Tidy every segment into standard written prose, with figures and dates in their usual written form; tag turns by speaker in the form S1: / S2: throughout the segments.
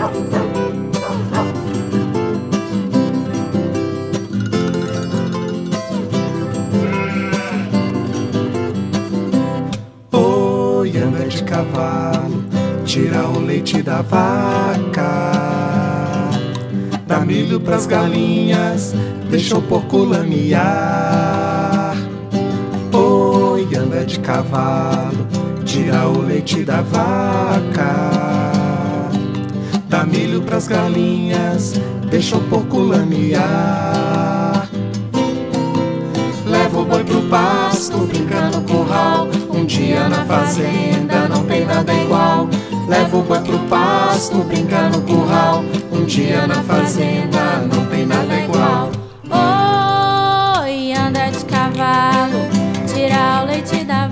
S1: Oi, anda de cavalo, tira o leite da vaca, dá milho pras galinhas, deixa o porco lamear. Oi, anda de cavalo, tira o leite da vaca, dá milho pras galinhas, deixa o porco lamear. Leva o boi pro pasto, brinca no curral, um dia na fazenda não tem nada igual. Leva o boi pro pasto, brinca no curral, um dia na fazenda não tem nada igual.
S2: Oi, anda de cavalo, tira o leite da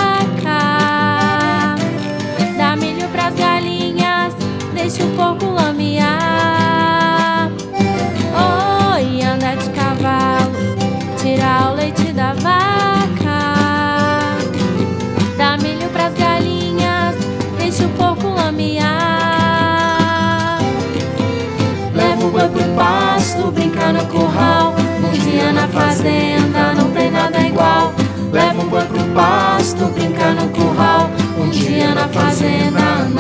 S2: vaca, dá milho pras galinhas, deixa o porco lamear. Oi, anda de cavalo, tira o leite da vaca, dá milho pras galinhas, deixa o porco lamear.
S1: Leva o boi pro pasto, brinca no curral, um dia na fazenda não tem nada igual. Leva o boi pro pasto, brinca no curral, um dia na fazenda